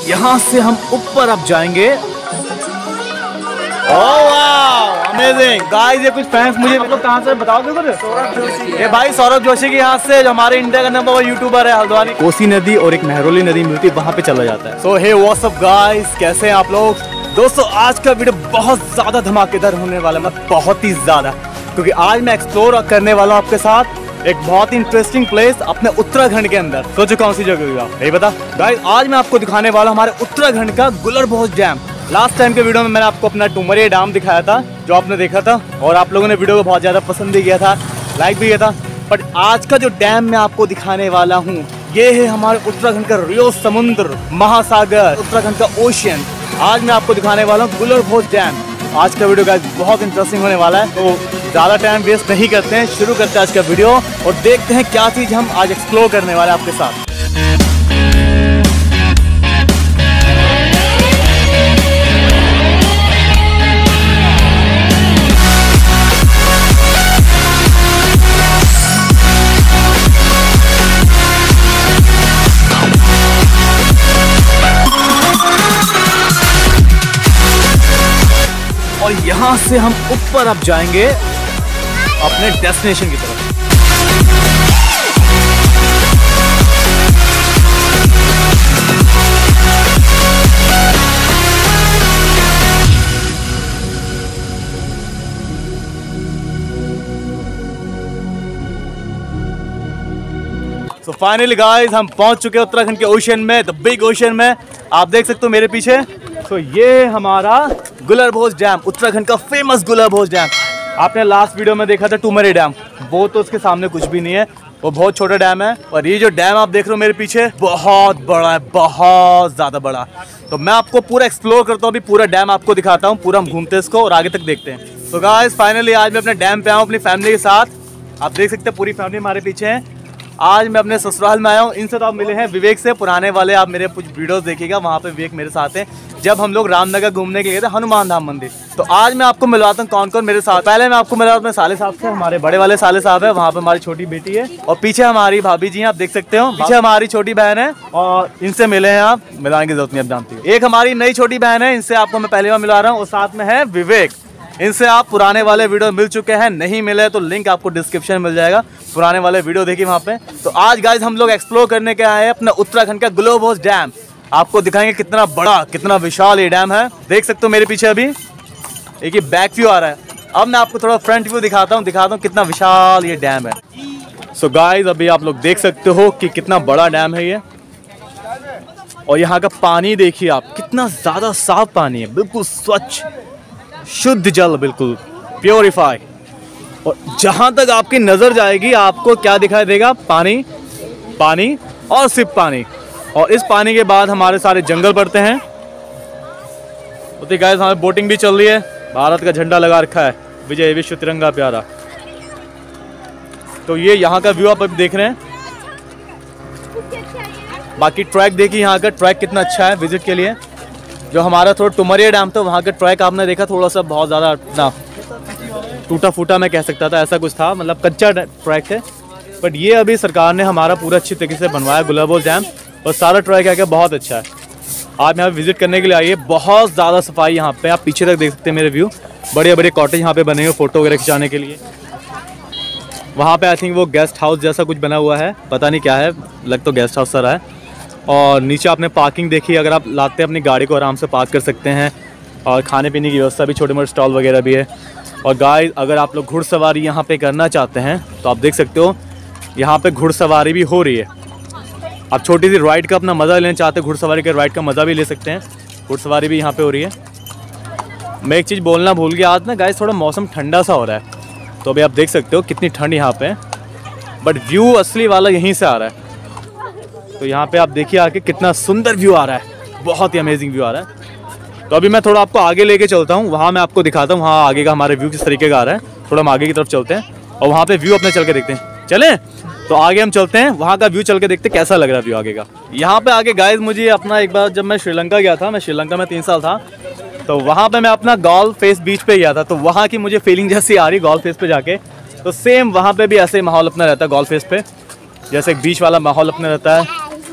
यहाँ से हम ऊपर अब जाएंगे। Oh wow, amazing guys. ये कुछ फैंस मुझे मतलब कहाँ से बताओगे कुछ? सौरभ जोशी। ये भाई सौरभ जोशी के यहाँ से, जो हमारे इंडिया का नंबर 1 यूट्यूबर है। हल्द्वानी कोसी नदी और एक महरौली नदी मिलती है, वहाँ पे चला जाता है। So hey what's up guys, कैसे हैं आप लोग? दोस्तों आज का वीडियो बहुत ज्यादा धमाकेदार होने वाला है, मतलब बहुत ही ज्यादा, क्योंकि आज मैं एक्सप्लोर करने वाला हूँ आपके साथ एक बहुत ही इंटरेस्टिंग प्लेस अपने उत्तराखंड के अंदर। सोचो कौन सी जगह होगा, यही बता गाइस। आज मैं आपको दिखाने वाला हूँ हमारे उत्तराखंड का गुलरभोज डैम। लास्ट टाइम के वीडियो में मैंने आपको अपना टुमरिया डैम दिखाया था, जो आपने देखा था, और आप लोगों ने वीडियो को बहुत ज़्यादा पसंद भी किया था, लाइक भी किया था। बट आज का जो डैम मैं आपको दिखाने वाला हूँ, ये है हमारे उत्तराखंड का रियो समुद्र महासागर, उत्तराखंड का ओशियन। आज मैं आपको दिखाने वाला हूँ गुलरभोज डैम। आज का वीडियो गाइस बहुत इंटरेस्टिंग होने वाला है, तो ज़्यादा टाइम वेस्ट नहीं करते हैं, शुरू करते हैं आज का वीडियो और देखते हैं क्या चीज़ हम आज एक्सप्लोर करने वाले हैं आपके साथ। और यहाँ से हम ऊपर अब जाएंगे अपने डेस्टिनेशन की तरफ। So फाइनली गाइस हम पहुंच चुके हैं उत्तराखंड के ओशियन में, द बिग ओशियन में। आप देख सकते हो मेरे पीछे। तो ये हमारा गुलरभोज डैम, उत्तराखंड का फेमस गुलरभोज डैम। आपने लास्ट वीडियो में देखा था टुमरिया डैम, वो तो उसके सामने कुछ भी नहीं है, वो बहुत छोटा डैम है। और ये जो डैम आप देख रहे हो मेरे पीछे, बहुत बड़ा है, बहुत ज़्यादा बड़ा। तो मैं आपको पूरा एक्सप्लोर करता हूँ, अभी पूरा डैम आपको दिखाता हूँ, पूरा हम घूमते हैं इसको और आगे तक देखते हैं। तो गाइस फाइनली आज मैं अपने डैम पे आया हूँ अपनी फैमिली के साथ। आप देख सकते हैं पूरी फैमिली हमारे पीछे है। आज मैं अपने ससुराल में आया हूँ। इनसे तो आप मिले हैं विवेक से, पुराने वाले आप मेरे कुछ वीडियोस देखिएगा, वहाँ पे विवेक मेरे साथ हैं जब हम लोग रामनगर घूमने के लिए थे, हनुमान धाम मंदिर। तो आज मैं आपको मिलवाता हूँ कौन कौन मेरे साथ। पहले मैं आपको मिलवाता हूँ अपने साले साहब से, हमारे बड़े वाले साले साहब है, वहाँ पे हमारी छोटी बेटी है, और पीछे हमारी भाभी जी हैं, आप देख सकते हो। पीछे हमारी छोटी बहन है, और इनसे मिले हैं आप, मिलाने की जरूरत नहीं, आप जानती है। एक हमारी नई छोटी बहन है, इनसे आपको मैं पहली बार मिला रहा हूँ, और साथ में है विवेक। इनसे आप पुराने वाले वीडियो मिल चुके हैं, नहीं मिले तो लिंक आपको डिस्क्रिप्शन में मिल जाएगा, पुराने वाले वीडियो देखिए वहाँ पे। तो आज गाइस हम लोग एक्सप्लोर करने के आए हैं अपना उत्तराखंड का गुलरभोज डैम। आपको दिखाएंगे कितना बड़ा, कितना विशाल ये डैम है। देख सकते हो मेरे पीछे अभी एक ये बैक व्यू आ रहा है। अब मैं आपको थोड़ा फ्रंट व्यू दिखाता हूँ कितना विशाल ये डैम है। सो गाइस अभी आप लोग देख सकते हो कि कितना बड़ा डैम है ये, और यहाँ का पानी देखिए आप, कितना ज़्यादा साफ पानी है, बिल्कुल स्वच्छ शुद्ध जल, बिल्कुल प्योरीफाई। और जहाँ तक आपकी नज़र जाएगी आपको क्या दिखाई देगा? पानी, पानी और सिर्फ पानी। और इस पानी के बाद हमारे सारे जंगल पड़ते हैं। गाइस हमारी बोटिंग भी चल रही है, भारत का झंडा लगा रखा है, विजय विश्व तिरंगा प्यारा। तो ये यहाँ का व्यू आप अभी देख रहे हैं। बाकी ट्रैक देखिए, यहाँ का ट्रैक कितना अच्छा है विजिट के लिए। जो हमारा थोड़ा टुमरिया डैम था, वहाँ का ट्रैक आपने देखा, थोड़ा सा बहुत ज़्यादा ना टूटा फूटा मैं कह सकता था, ऐसा कुछ था, मतलब कच्चा ट्रैक है। बट ये अभी सरकार ने हमारा पूरा अच्छी तरीके से बनवाया गुलरभोज डैम, और सारा ट्रैक है बहुत अच्छा है। आप यहाँ विजिट करने के लिए आइए, बहुत ज़्यादा सफाई यहाँ पे। आप पीछे तक देख सकते हैं मेरे व्यू, बड़े बड़े कॉटेज यहाँ पे बने हुए फ़ोटो वगैरह खिंचाने के लिए। वहाँ पे आई थिंक वो गेस्ट हाउस जैसा कुछ बना हुआ है, पता नहीं क्या है, लग तो गेस्ट हाउस सा रहा है। और नीचे आपने पार्किंग देखी, अगर आप लाते हैं अपनी गाड़ी को आराम से पार्क कर सकते हैं, और खाने पीने की व्यवस्था भी, छोटे मोटे स्टॉल वगैरह भी है। और गाइस अगर आप लोग घुड़सवारी यहाँ पे करना चाहते हैं तो आप देख सकते हो यहाँ पे घुड़सवारी भी हो रही है। आप छोटी सी राइड का अपना मज़ा लेना चाहते हैं, घुड़सवारी के राइड का मज़ा भी ले सकते हैं, घुड़सवारी भी यहाँ पे हो रही है। मैं एक चीज़ बोलना भूल गया, आज ना गाइस थोड़ा मौसम ठंडा सा हो रहा है, तो अभी आप देख सकते हो कितनी ठंड यहाँ पे, बट व्यू असली वाला यहीं से आ रहा है। तो यहाँ पे आप देखिए आके कितना सुंदर व्यू आ रहा है, बहुत ही अमेजिंग व्यू आ रहा है। तो अभी मैं थोड़ा आपको आगे लेके चलता हूँ, वहाँ मैं आपको दिखाता हूँ वहाँ आगे का हमारे व्यू किस तरीके का आ रहा है। थोड़ा हम आगे की तरफ चलते हैं और वहाँ पे व्यू अपने चल के देखते हैं। चलें तो आगे हम चलते हैं, वहाँ का व्यू चल के देखते हैं कैसा लग रहा है व्यू आगे का। यहाँ पे आगे गाइस मुझे अपना एक बार जब मैं श्रीलंका गया था, मैं श्रीलंका में 3 साल था, तो वहाँ पे मैं अपना गोल्फ फेस बीच पे गया था। तो वहाँ की मुझे फीलिंग जैसी आ रही गोल्फ फेस पे जाके, तो सेम वहाँ पे भी ऐसे माहौल अपना रहता है गोल्फ फेस पे, जैसे एक बीच वाला माहौल अपना रहता है।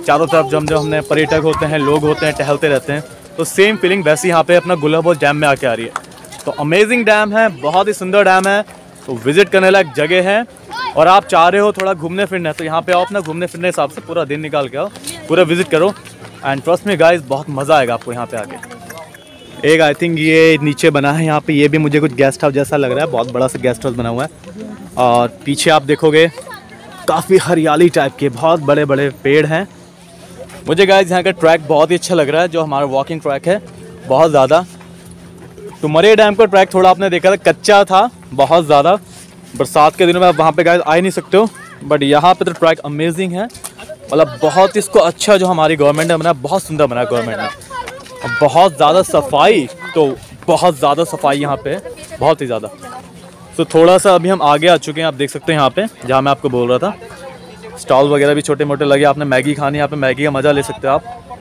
चारों तरफ जब हमने पर्यटक होते हैं, लोग होते हैं, टहलते रहते हैं, तो सेम फीलिंग वैसे यहाँ पे अपना गुलरबोज डैम में आके आ रही है। तो अमेजिंग डैम है, बहुत ही सुंदर डैम है, तो विजिट करने लायक जगह है। और आप चाह रहे हो थोड़ा घूमने फिरने, तो यहाँ पे आओ, अपना घूमने फिरने हिसाब से पूरा दिन निकाल के आओ, पूरा विजिट करो। एंड ट्रस्ट में गाइस, बहुत मज़ा आएगा आपको यहाँ पे आके। एक आई थिंक ये नीचे बना है यहाँ पे, ये भी मुझे कुछ गेस्ट हाउस जैसा लग रहा है, बहुत बड़ा सा गेस्ट हाउस बना हुआ है। और पीछे आप देखोगे काफ़ी हरियाली टाइप के बहुत बड़े बड़े पेड़ हैं। मुझे गाइस यहाँ का ट्रैक बहुत ही अच्छा लग रहा है, जो हमारा वॉकिंग ट्रैक है बहुत ज़्यादा। तो मरे डैम का ट्रैक थोड़ा आपने देखा था कच्चा था बहुत ज़्यादा, बरसात के दिनों में आप वहाँ पे गाइस आ ही नहीं सकते हो, बट यहाँ पे तो ट्रैक अमेजिंग है। मतलब बहुत इसको अच्छा जो हमारी गवर्नमेंट ने बनाया, बहुत सुंदर बनाया गवर्नमेंट ने। बहुत ज़्यादा सफाई, तो बहुत ज़्यादा सफाई यहाँ पे, बहुत ही ज़्यादा। तो थोड़ा सा अभी हम आगे आ चुके हैं, आप देख सकते हैं यहाँ पे जहाँ मैं आपको बोल रहा था, स्टॉल वगैरह भी छोटे मोटे लगे। आपने मैगी खानी, यहाँ पे मैगी का मज़ा ले सकते हो आप।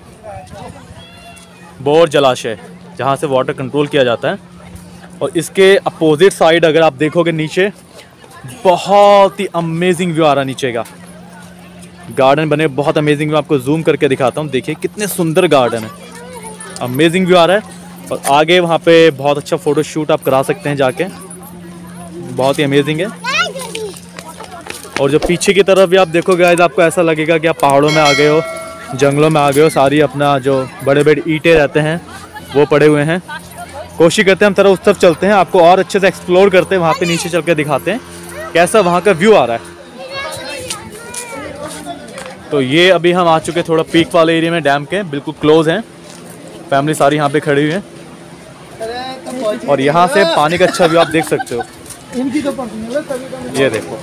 बोर जलाशय जहाँ से वाटर कंट्रोल किया जाता है, और इसके अपोजिट साइड अगर आप देखोगे नीचे, बहुत ही अमेजिंग व्यू आ रहा है नीचे का। गार्डन बने बहुत अमेजिंग व्यू, आपको जूम करके दिखाता हूँ, देखिए कितने सुंदर गार्डन है, अमेजिंग व्यू आ रहा है। और आगे वहाँ पे बहुत अच्छा फ़ोटो शूट आप करा सकते हैं जाके, बहुत ही अमेजिंग है। और जो पीछे की तरफ भी आप देखोगे गाइस, आपको ऐसा लगेगा कि आप पहाड़ों में आ गए हो, जंगलों में आ गए हो। सारी अपना जो बड़े बड़े ईंटें रहते हैं वो पड़े हुए हैं। कोशिश करते हैं हम तरह उस तरफ चलते हैं, आपको और अच्छे से एक्सप्लोर करते हैं, वहाँ पे नीचे चल के दिखाते हैं कैसा वहाँ का व्यू आ रहा है। तो ये अभी हम आ चुके हैं थोड़ा पीक वाले एरिया में, डैम के बिल्कुल क्लोज हैं। फैमिली सारी यहाँ पे खड़ी हुई है, और यहाँ से पानी का अच्छा व्यू आप देख सकते हो, ये देखो।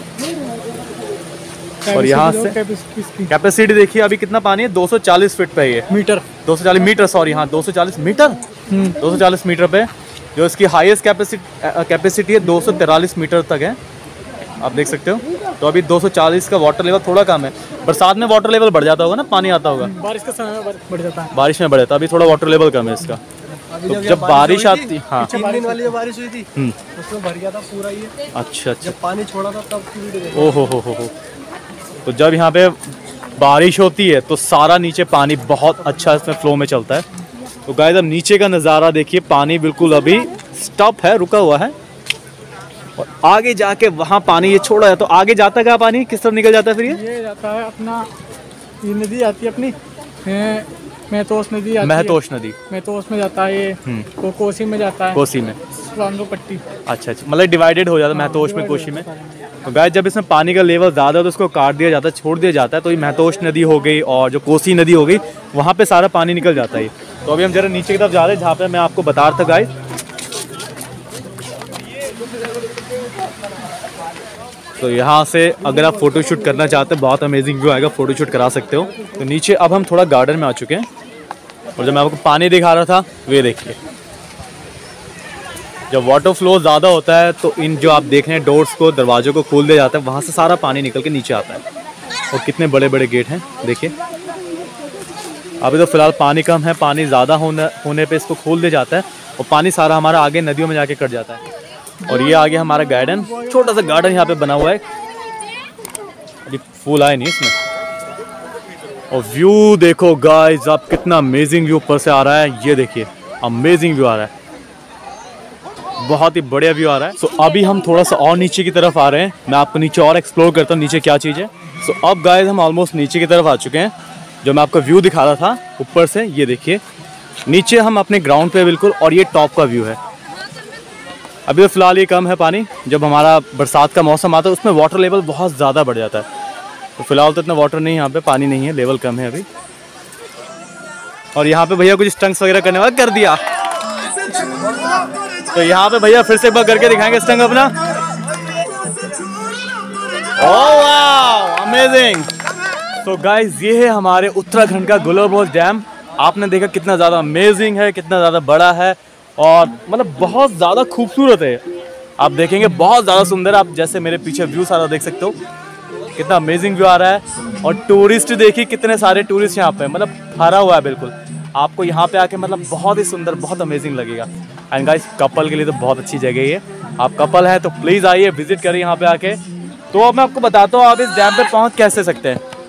और यहाँ से कैपेसिटी देखिए अभी कितना पानी है, 240 फीट पे है, मीटर 240 मीटर, सॉरी हाँ 240 मीटर, 240 मीटर पे जो इसकी हाईएस्ट कैपेसिटी है 243 मीटर तक है, आप देख सकते हो। तो अभी 240 का वाटर लेवल थोड़ा कम है, बरसात में वाटर लेवल बढ़ जाता होगा ना, पानी आता होगा, बारिश के समय में बढ़ जाता है, बारिश में बढ़ जाता है। अभी थोड़ा वाटर लेवल कम है इसका। तो जब बारिश आती, हाँ 3 दिन वाली जो बारिश हुई थी उसमें भर गया था पूरा ये। अच्छा, जब पानी छोड़ा था तब ओहो हो। तो जब यहाँ पे बारिश होती है तो सारा नीचे पानी बहुत अच्छा इसमें फ्लो में चलता है। तो गाइस अब नीचे का नज़ारा देखिए, पानी बिल्कुल अभी स्टॉप है, रुका हुआ है, और आगे जाके वहाँ पानी ये छोड़ा है। तो आगे जाता क्या पानी, किस तरफ निकल जाता है फिर ये जाता है अपना, ये नदी आती है अपनी महतोश नदी, महतोश में जाता है ये, कोसी में जाता है, कोसी में पट्टी। अच्छा, मतलब डिवाइडेड हो जाता है महतोश में, कोसी में। तो गाइस जब इसमें पानी का लेवल ज़्यादा है तो उसको काट दिया जाता है, छोड़ दिया जाता है। तो ये महतोश नदी हो गई और जो कोसी नदी हो गई, वहाँ पे सारा पानी निकल जाता है। तो अभी हम जरा नीचे की तरफ जा रहे हैं, जहाँ पे मैं आपको बता रहा था गाइस। तो यहाँ से अगर आप फ़ोटो शूट करना चाहते हैं, बहुत अमेजिंग व्यू आएगा, फ़ोटो शूट करा सकते हो। तो नीचे अब हम थोड़ा गार्डन में आ चुके हैं, और जब मैं आपको पानी दिखा रहा था वे देखिए, जब वाटर फ्लो ज़्यादा होता है तो इन जो आप देख रहे हैं डोर्स को, दरवाज़ों को खोल दिया जाता है, वहाँ से सारा पानी निकल के नीचे आता है। और कितने बड़े बड़े गेट हैं देखिए। अभी तो फ़िलहाल पानी कम है, पानी ज़्यादा होने पे इसको खोल दिया जाता है, और पानी सारा हमारा आगे नदियों में जाके कट जाता है। और ये आगे हमारा गार्डन, छोटा सा गार्डन यहाँ पे बना हुआ है, अभी फूल आए नहीं इसमें। और व्यू देखो गाइस आप, कितना अमेजिंग व्यू ऊपर से आ रहा है, ये देखिए अमेजिंग व्यू आ रहा है, बहुत ही बढ़िया व्यू आ रहा है। सो अभी हम थोड़ा सा और नीचे की तरफ आ रहे हैं, मैं आपको नीचे और एक्सप्लोर करता हूँ नीचे क्या चीज़ है। सो अब गाइस हम ऑलमोस्ट नीचे की तरफ आ चुके हैं, जो मैं आपको व्यू दिखा रहा था ऊपर से, ये देखिए नीचे हम अपने ग्राउंड पे बिल्कुल, और ये टॉप का व्यू है। अभी तो फिलहाल ये कम है पानी, जब हमारा बरसात का मौसम आता है उसमें वाटर लेवल बहुत ज़्यादा बढ़ जाता है। तो फिलहाल तो इतना वाटर नहीं है यहाँ पे, पानी नहीं है, लेवल कम है अभी। और यहाँ पे भैया कुछ स्टंट्स वगैरह करने वाला कर दिया, तो यहाँ पे भैया फिर से एक बार करके दिखाएंगे स्टंट अपना। ओह वाव अमेजिंग। तो गाइस ये है हमारे उत्तराखंड का गुलरबोज डैम। आपने देखा कितना ज़्यादा अमेजिंग है, कितना ज़्यादा बड़ा है, और मतलब बहुत ज़्यादा खूबसूरत है। आप देखेंगे बहुत ज़्यादा सुंदर, आप जैसे मेरे पीछे व्यू सारा देख सकते हो, कितना अमेजिंग व्यू आ रहा है। और टूरिस्ट देखिए कितने सारे टूरिस्ट यहाँ पे, मतलब भरा हुआ है बिल्कुल। आपको यहाँ पे आके मतलब बहुत ही सुंदर, बहुत अमेजिंग लगेगा। एंड गाइस कपल के लिए तो बहुत अच्छी जगह है ये, आप कपल हैं तो प्लीज़ आइए, विजिट करिए यहाँ पे आके। तो अब मैं आपको बताता हूँ आप इस डैम पे पहुँच कैसे सकते हैं।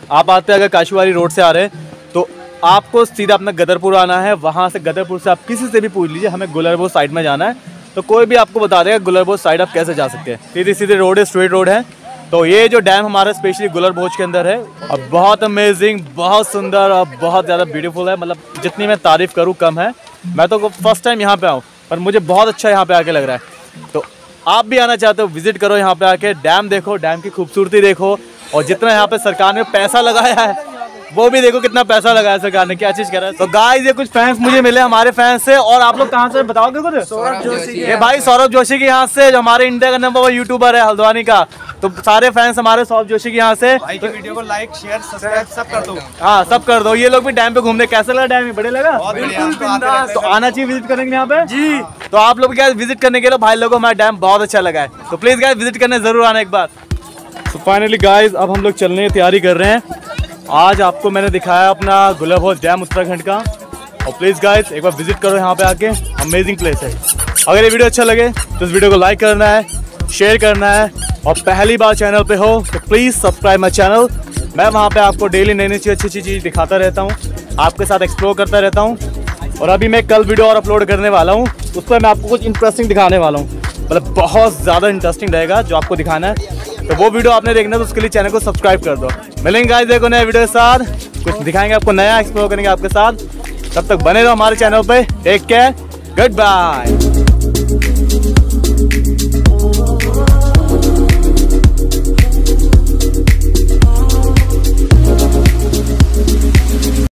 आप आते हैं अगर काशीवाड़ी रोड से आ रहे हैं तो आपको सीधा अपना गदरपुर आना है। वहाँ से गदरपुर से आप किसी से भी पूछ लीजिए हमें गुलरबोज साइड में जाना है, तो कोई भी आपको बता देगा गुलरबोज साइड आप कैसे जा सकते हैं। सीधे सीधे रोड है, स्ट्रेट रोड है। तो ये जो डैम हमारा स्पेशली गुलरबोज के अंदर है और बहुत अमेजिंग, बहुत सुंदर और बहुत ज़्यादा ब्यूटीफुल है। मतलब जितनी मैं तारीफ़ करूँ कम है। मैं तो फर्स्ट टाइम यहाँ पे आऊँ पर मुझे बहुत अच्छा यहाँ पे आके लग रहा है। तो आप भी आना चाहते हो विजिट करो यहाँ पे आके, डैम देखो, डैम की खूबसूरती देखो और जितना यहाँ पे सरकार ने पैसा लगाया है वो भी देखो कितना पैसा लगाया सरकार ने, क्या चीज कर रहा है। तो गाइस ये कुछ फैंस मुझे मिले हमारे फैंस से। और आप लोग कहाँ से बताओगे कुछ? सौरभ जोशी। ये भाई सौरभ जोशी के यहाँ से, जो हमारे इंडिया का नंबर 1 यूट्यूबर है हल्द्वानी का। तो सारे फैंस हमारे सौरभ जोशी के यहाँ से। भाई की वीडियो को लाइक शेयर सब्सक्राइब सब कर दो। हाँ सब कर दो। ये लोग भी डैम पे घूमने, कैसा लगा डैम? बढ़िया लगा? बिल्कुल बिंदास। तो आना चाहिए विजिट करेंगे यहाँ पे जी। तो आप लोग क्या विजिट करने के लिए भाई लोगों, हमारा डैम बहुत अच्छा लगा है। तो प्लीज गाइस विजिट करने जरूर आना एक बार। तो फाइनली गाइस अब हम लोग चलने की तैयारी कर रहे हैं। आज आपको मैंने दिखाया अपना गुलरबोज डैम उत्तराखंड का। और प्लीज़ गाइस एक बार विजिट करो यहाँ पे आके, अमेजिंग प्लेस है। अगर ये वीडियो अच्छा लगे तो इस वीडियो को लाइक करना है, शेयर करना है और पहली बार चैनल पे हो तो प्लीज़ सब्सक्राइब माई चैनल। मैं वहाँ पे आपको डेली नई नई अच्छी चीज़ दिखाता रहता हूँ, आपके साथ एक्सप्लोर करता रहता हूँ। और अभी मैं कल वीडियो और अपलोड करने वाला हूँ, उस पर मैं आपको कुछ इंटरेस्टिंग दिखाने वाला हूँ। मतलब बहुत ज़्यादा इंटरेस्टिंग रहेगा जो आपको दिखाना है। तो वो वीडियो आपने देखना है तो उसके लिए चैनल को सब्सक्राइब कर दो। मिलेंगे गाइस देखो नए वीडियो के साथ, कुछ दिखाएंगे आपको नया, एक्सप्लोर करेंगे आपके साथ। तब तक बने रहो हमारे चैनल पे। Take care, good bye.